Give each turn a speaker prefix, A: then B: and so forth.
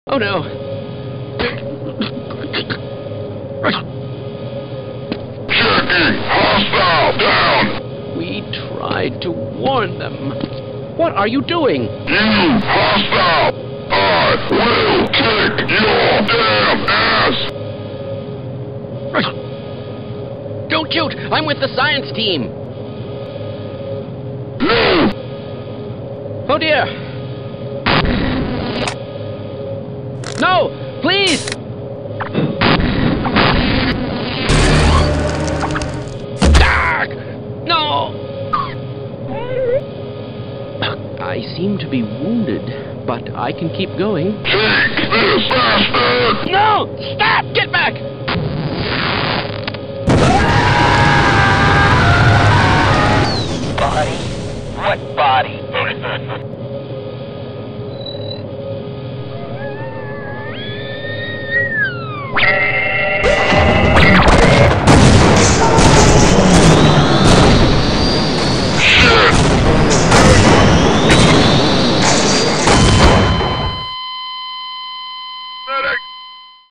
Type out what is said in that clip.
A: Oh no.
B: Checking! Hostile! Down!
A: We tried to warn them. What are you doing?
B: You! Hostile! I will kick your damn ass!
A: Don't shoot! I'm with the science team!
B: No!
A: Oh dear! No! Please! Ah! No! I seem to be wounded, but I can keep going.
B: Take